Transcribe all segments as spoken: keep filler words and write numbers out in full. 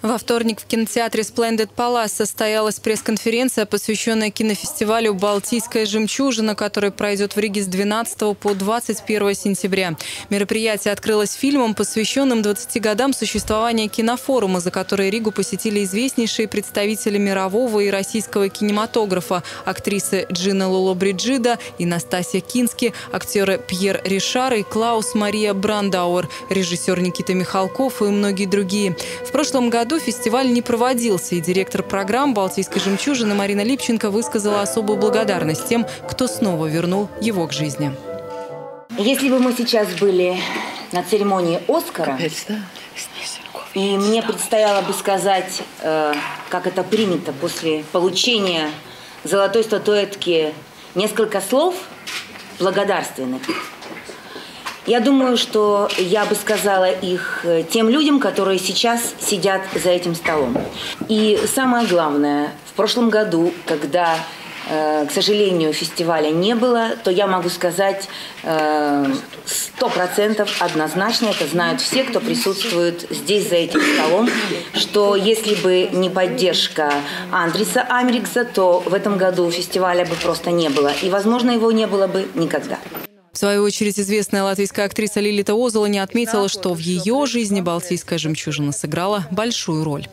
Во вторник в кинотеатре Splendid Palace состоялась пресс-конференция, посвященная кинофестивалю «Балтийская жемчужина», который пройдет в Риге с двенадцатого по двадцать первое сентября. Мероприятие открылось фильмом, посвященным двадцати годам существования кинофорума, за который Ригу посетили известнейшие представители мирового и российского кинематографа: актрисы Джина Лоллобриджида и Настасья Кински, актеры Пьер Ришар и Клаус Мария Брандауэр, режиссер Никита Михалков и многие другие. В прошлом году фестиваль не проводился, и директор программ «Балтийской жемчужины» Марина Липченко высказала особую благодарность тем, кто снова вернул его к жизни. Если бы мы сейчас были на церемонии «Оскара», и мне предстояло бы сказать, как это принято после получения золотой статуэтки, несколько слов благодарственных, я думаю, что я бы сказала их тем людям, которые сейчас сидят за этим столом. И самое главное, в прошлом году, когда, э, к сожалению, фестиваля не было, то я могу сказать сто процентов однозначно, это знают все, кто присутствует здесь за этим столом, что если бы не поддержка Андриса Америкса, то в этом году фестиваля бы просто не было. И, возможно, его не было бы никогда. В свою очередь, известная латвийская актриса Лилита Озолоне отметила, что в ее жизни «Балтийская жемчужина» сыграла большую роль.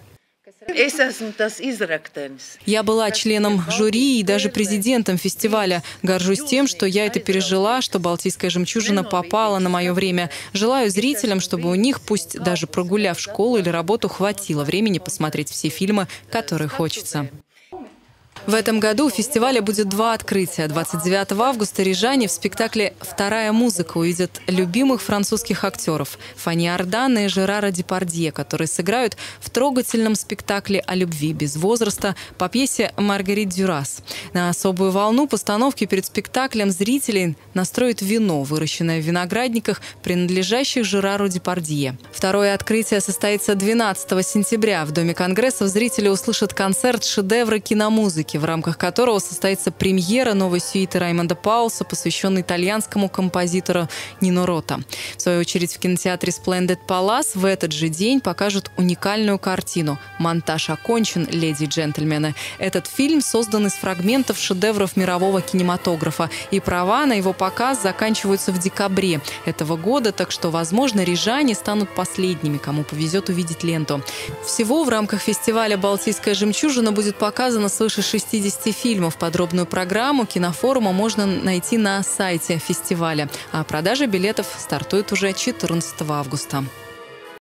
Я была членом жюри и даже президентом фестиваля. Горжусь тем, что я это пережила, что «Балтийская жемчужина» попала на мое время. Желаю зрителям, чтобы у них, пусть даже прогуляв школу или работу, хватило времени посмотреть все фильмы, которые хочется. В этом году у фестиваля будет два открытия. двадцать девятого августа рижане в спектакле «Вторая музыка» увидят любимых французских актеров Фанни Ардана и Жерара Депардье, которые сыграют в трогательном спектакле о любви без возраста по пьесе Маргарит Дюрас. На особую волну постановки перед спектаклем зрителей настроит вино, выращенное в виноградниках, принадлежащих Жерару Депардье. Второе открытие состоится двенадцатого сентября. В Доме конгрессов зрители услышат концерт шедевра киномузыки, в рамках которого состоится премьера новой сюиты Раймонда Паулса, посвященной итальянскому композитору Нино Рота. В свою очередь, в кинотеатре Splendid Palace в этот же день покажут уникальную картину «Монтаж окончен, леди и джентльмены». Этот фильм создан из фрагментов шедевров мирового кинематографа, и права на его показ заканчиваются в декабре этого года, так что, возможно, рижане станут последними, кому повезет увидеть ленту. Всего в рамках фестиваля «Балтийская жемчужина» будет показано свыше шестидесяти фильмов. Подробную программу кинофорума можно найти на сайте фестиваля. А продажа билетов стартует уже четырнадцатого августа.